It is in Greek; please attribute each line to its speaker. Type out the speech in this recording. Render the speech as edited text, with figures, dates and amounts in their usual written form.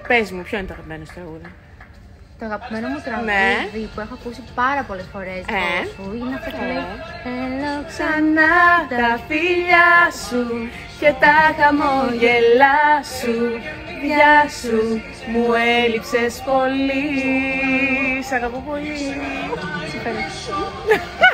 Speaker 1: Πες μου, ποιο είναι το αγαπημένο σου τραγούδι?
Speaker 2: Το αγαπημένο μου τραγούδι που έχω ακούσει πάρα πολλές φορές σου είναι αυτό που λέει «Θέλω
Speaker 1: Ξανά τα φιλιά σου και τα χαμόγελά σου, γεια σου, μου έλειψες πολύ». Σ' αγαπώ πολύ.
Speaker 2: Σε ευχαριστώ.